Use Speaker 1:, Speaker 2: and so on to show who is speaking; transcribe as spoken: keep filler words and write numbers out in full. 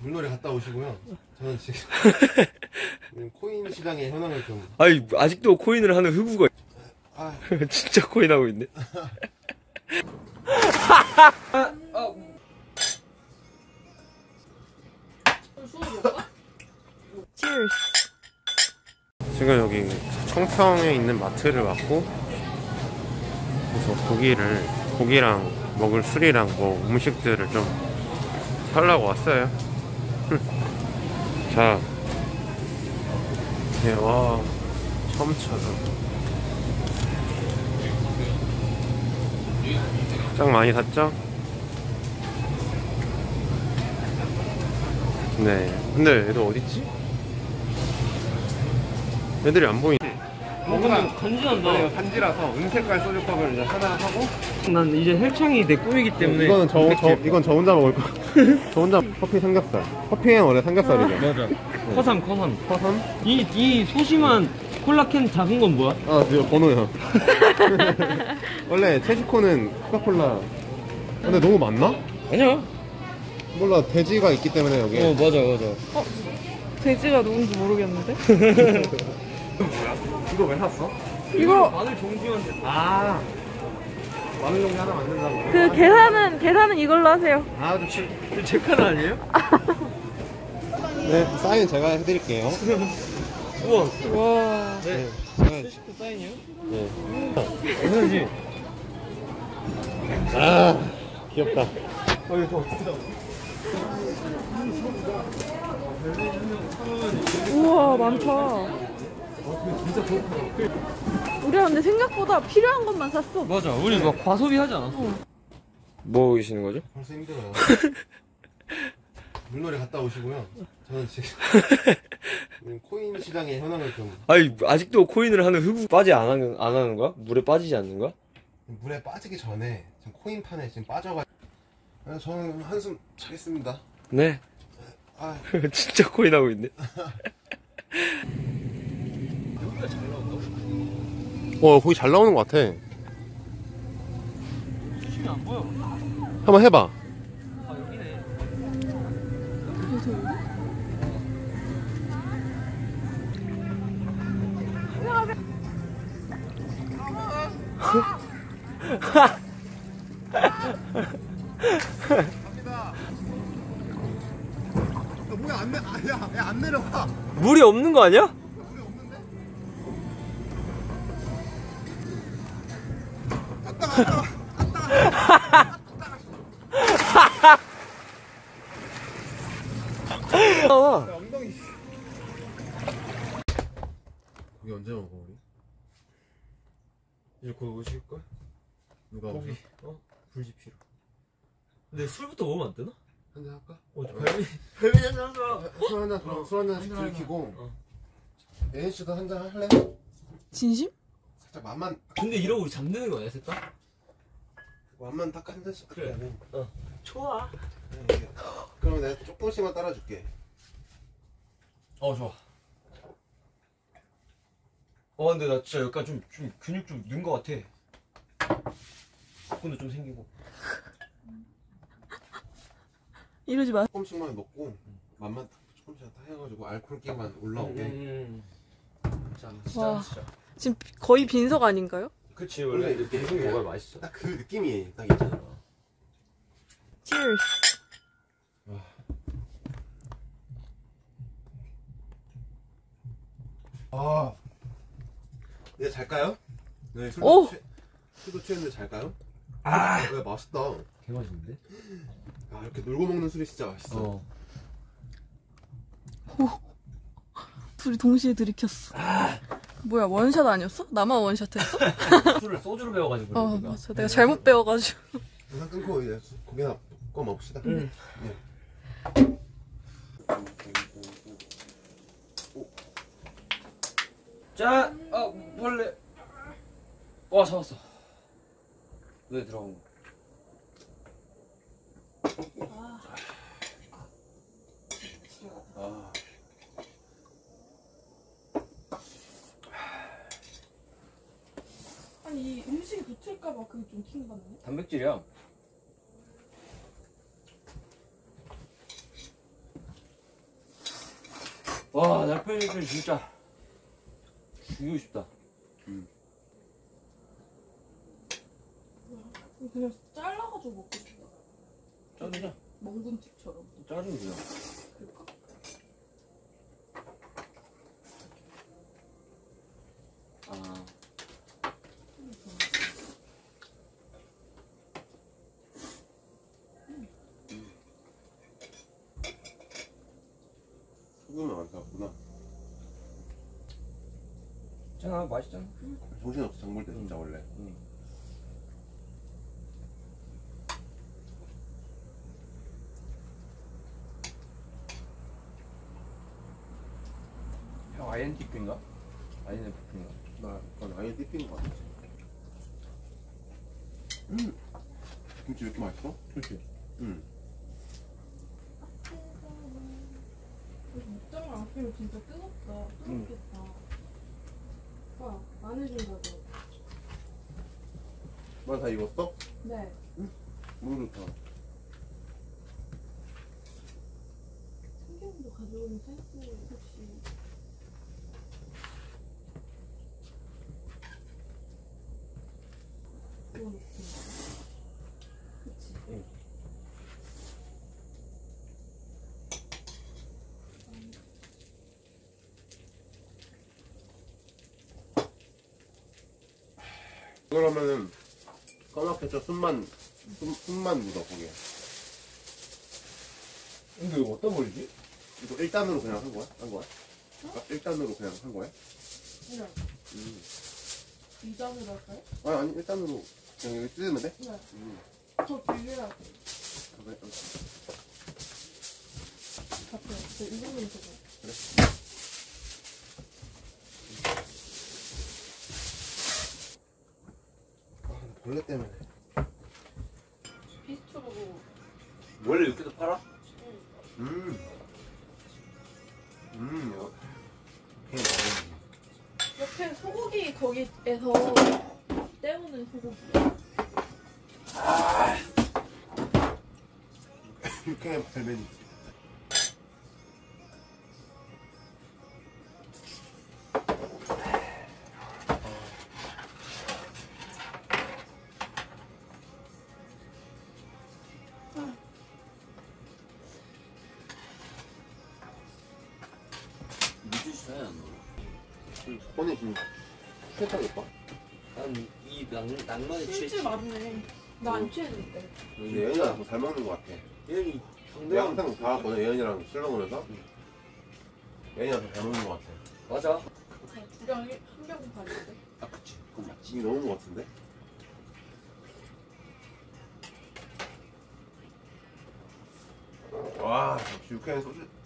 Speaker 1: 물놀이 갔다 오시고요. 저는 지금 코인 시장의 현황을 좀.
Speaker 2: 아니 아직도 코인을 하는 흑우가.
Speaker 1: 아,
Speaker 2: 진짜 코인 하고 있네.
Speaker 1: 지금 여기 청평에 있는 마트를 왔고, 그래서 고기를 고기랑 먹을 술이랑 뭐 음식들을 좀 사려고 왔어요. 자, 네, 와, 처음 찾아. 짱 많이 샀죠? 네. 근데 애들 어딨지? 애들이 안 보이네.
Speaker 2: 뭔가 간지난다.
Speaker 1: 간지라서 은색깔 소주컵을 이제 하나 하고.
Speaker 2: 난 이제 헬창이 내 꿈이기 때문에.
Speaker 1: 이거는 저, 저 이건 저 혼자 먹을 거. 저 혼자 커피 삼겹살. 커피엔 원래 삼겹살이죠.
Speaker 2: 맞아. 커삼 커삼.
Speaker 1: 커삼?
Speaker 2: 이 이 소심한 콜라캔 작은 건 뭐야?
Speaker 1: 아, 이거 번호요. 원래 체시코는 코카콜라. 근데 너무 많나?
Speaker 2: 아니야.
Speaker 1: 몰라, 돼지가 있기 때문에 여기.
Speaker 2: 어 맞아 맞아.
Speaker 3: 어? 돼지가 누군지 모르겠는데?
Speaker 1: 이거 왜 샀어?
Speaker 3: 이거
Speaker 2: 마늘 종지한테.
Speaker 1: 아, 마늘 종이 하나 만든다고.
Speaker 3: 그 계산은 계산은 이걸로 하세요.
Speaker 1: 아, 좋지.
Speaker 2: 제 카드 아니에요?
Speaker 1: 네, 사인 제가 해드릴게요.
Speaker 2: 우와.
Speaker 3: 와.
Speaker 2: 네.
Speaker 1: 제가.
Speaker 2: 체시코 사인이요?
Speaker 1: 네.
Speaker 2: 당연하지.
Speaker 1: 아, 귀엽다.
Speaker 2: 어 이거 어떻게 나와?
Speaker 3: 우와 많다. 우리가 근데 생각보다 필요한 것만 샀어.
Speaker 2: 맞아. 우리 막 과소비 하지 않았어.
Speaker 3: 어.
Speaker 2: 뭐 계시는 거죠?
Speaker 1: 벌써 힘들어요. 물놀이 갔다 오시고요. 저는 지금 코인 시장의 현황을 좀.
Speaker 2: 아니 아직도 코인을 하는 흑우 빠지 안 하는 안 하는 거야? 물에 빠지지 않는 거야?
Speaker 1: 물에 빠지기 전에 지금 코인판에 지금 빠져가지고. 저는 한숨 자겠습니다.
Speaker 2: 네.
Speaker 1: 아,
Speaker 2: 진짜 코인 하고 있네.
Speaker 1: 어, 거기 잘 나오는 것 같아.
Speaker 2: 수심이 안 보여.
Speaker 1: 한번 해봐.
Speaker 2: 아 여기네.
Speaker 1: 뭐야, 안 내, 아, 야, 야, 안 내려가.
Speaker 2: 물이 없는 거 아니야?
Speaker 1: 물이 없는데? 갔다 갔다 갔다
Speaker 2: 아.
Speaker 1: 엉덩이. 고기 언제 먹어 우리?
Speaker 2: 이제 곧 오실걸?
Speaker 1: 누가
Speaker 2: 고기.
Speaker 1: 오셔?
Speaker 2: 어? 불지피로. 근데 술부터 먹으면 안 되나?
Speaker 1: 한잔 할까?
Speaker 2: 어, 발미 발미 한잔 하자.
Speaker 1: 술 한잔 그럼 술 한잔씩
Speaker 2: 한잔
Speaker 1: 들이키고.
Speaker 2: 어.
Speaker 1: 예인 씨도 한잔 할래?
Speaker 3: 진심?
Speaker 1: 살짝 맛만.
Speaker 2: 근데 이러고 우리 잠드는 거 아니야, 셋 다?
Speaker 1: 맛만 딱 한 잔씩.
Speaker 2: 그래.
Speaker 1: 하고.
Speaker 2: 어. 좋아.
Speaker 1: 네, 그러면 내가 조금씩만 따라줄게.
Speaker 2: 어, 좋아. 어, 근데 나 진짜 약간 좀, 좀 근육 좀 는 거 같아. 근데 좀 생기고.
Speaker 3: 이러지 마.
Speaker 1: 조금씩만 넣고 맛만 딱 조금씩 딱 해가지고 알코올기만 올라오게.
Speaker 2: 음. 자,
Speaker 3: 와.
Speaker 2: 진짜, 진짜.
Speaker 3: 지금 거의 빈석 아닌가요?
Speaker 2: 그치, 원래 이렇게 계속 먹어야 맛있어.
Speaker 1: 딱 그 느낌이 딱 있잖아.
Speaker 3: Cheers.
Speaker 1: 아, 네 잘까요? 네,
Speaker 3: 오!
Speaker 1: 술도, 취, 술도 취했는데 잘까요?
Speaker 2: 아,
Speaker 1: 왜 맛있다.
Speaker 2: 개 맛있는데?
Speaker 1: 아, 이렇게 놀고 먹는 술이 진짜 맛있어.
Speaker 2: 어.
Speaker 3: 둘이 동시에 들이켰어. 뭐야 원샷 아니었어? 나만 원샷 했어?
Speaker 2: 술을 소주로 배워가지고.
Speaker 3: 어
Speaker 2: 그러니까.
Speaker 3: 맞아. 내가 잘못 배워가지고.
Speaker 1: 영상 끊고 이제 고기나 꺼 먹읍시다.
Speaker 2: 응.
Speaker 1: 네.
Speaker 2: 자, 아, 벌레. 와, 잡았어. 왜 들어간 거? 아.
Speaker 3: 아니 이 음식이 붙을까봐 그게 좀 킹받네.
Speaker 2: 단백질이야. 와, 나 편집을 진짜 죽이고 싶다.
Speaker 3: 그냥 잘라가지고 먹고 싶다.
Speaker 2: 자르자.
Speaker 3: 멍군집처럼.
Speaker 2: 자르면 그냥.
Speaker 3: 그럴까?
Speaker 2: 아.
Speaker 1: 소금을 안 샀구나.
Speaker 2: 자, 맛있잖아.
Speaker 1: 정신없어 장볼 때 진짜 원래.
Speaker 2: 응. 형 아이엔티피인가? 아이엔티피인가?
Speaker 1: 나 그건 아예 띠핀 거 같아. 음 김치 왜 이렇게 맛있어?
Speaker 2: 그렇지.
Speaker 1: 음.
Speaker 3: 목장을 안 끼면 진짜 뜨겁다. 뜨겁겠다. 오빠, 안 해준다고.
Speaker 1: 만 다 익었어?
Speaker 3: 네.
Speaker 1: 너무 좋다.
Speaker 3: 참기름도 가져오는 센스 혹시. 이거 넣고. 그치?
Speaker 2: 응.
Speaker 1: 그러면은 까맣겠죠? 숨만 숨, 숨만 묻어 거기에.
Speaker 2: 근데 이거 어디다 버리지?
Speaker 1: 이거 일 단으로 그냥 한 거야? 한 거야? 아, 일 단으로 그냥 한 거야?
Speaker 3: 네.
Speaker 1: 음.
Speaker 3: 이 장으로 할까요?
Speaker 1: 아니 아니 일 단으로 그냥 여기 뜯으면 돼?
Speaker 3: 네.
Speaker 1: 음.
Speaker 3: 저 빌려야 돼.
Speaker 1: 그래, 어.
Speaker 3: 같아요. 저 이거는 저거.
Speaker 1: 그래? 아 근데 벌레 때문에.
Speaker 3: 비스트로.
Speaker 2: 원래 이렇게도 팔아?
Speaker 1: 음. 음. 이거 되게 맛있네.
Speaker 3: 옆에 소고기 거기에서 때우는 소고기.
Speaker 1: 육회 발매니.
Speaker 2: 미주시 사야 안
Speaker 1: 오늘 지금 취했다니까?
Speaker 2: 난이 낭만에
Speaker 3: 실제 맞네. 나 안 취했는데.
Speaker 1: 근데 예은이랑 잘 먹는 것 같아.
Speaker 2: 얘는
Speaker 1: 내가
Speaker 2: 상대방
Speaker 1: 항상 봐왔거든 예은이랑 술 먹으면서. 예은이랑 잘 먹는 것 같아.
Speaker 2: 맞아.
Speaker 3: 주량 한 병 반인데.
Speaker 2: 아 그치. 그건 맞지.
Speaker 1: 이게 너무 것 같은데? 와, 역시 육회는 소주